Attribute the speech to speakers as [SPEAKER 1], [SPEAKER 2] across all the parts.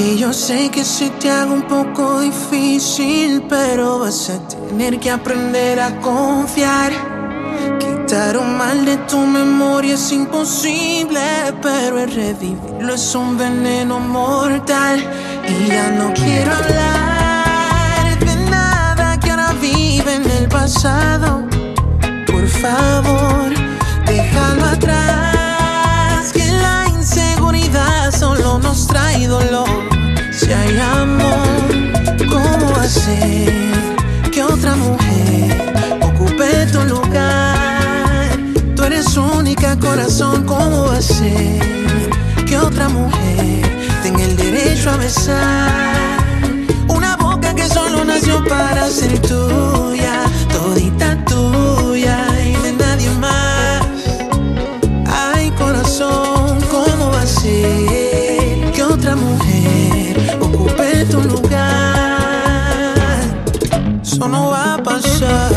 [SPEAKER 1] Que yo sé que se te haga un poco difícil, pero vas a tener que aprender a confiar. Quitar un mal de tu memoria es imposible, pero el revivirlo es un veneno mortal. Y ya no quiero hablar de nada que ahora vive en el pasado. Por favor, déjalo atrás, que la inseguridad solo nos trae dolor. Si hay amor, ¿cómo hacer que otra mujer ocupe tu lugar? Tú eres única, corazón, ¿cómo hacer que otra mujer tenga el derecho a besar una boca que solo nació para ser tuya, todita tuya y de nadie más? Ay, corazón, ¿cómo va a ser que otra mujer ocupe tu lugar? Eso no va a pasar.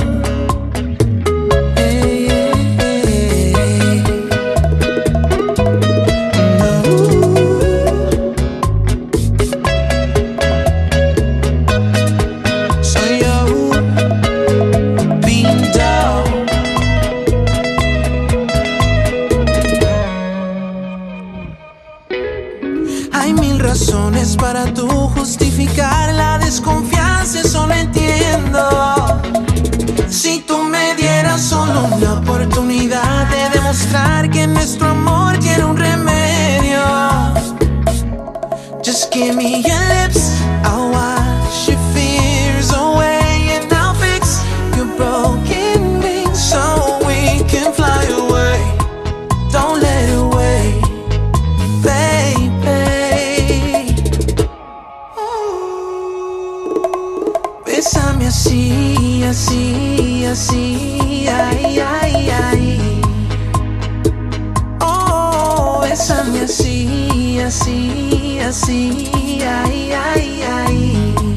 [SPEAKER 1] Hay mil razones para tú justificar la desconfianza, eso no entiendo. Si tú me dieras solo una oportunidad de demostrar que nuestro amor tiene un remedio. Just give me your lips, I'll wash your fears away, and I'll fix your broken wings so we can fly away. Don't let it wait, baby. Bésame así, así, así, ay, ay, ay. Oh, bésame así, así, así, ay, ay, ay.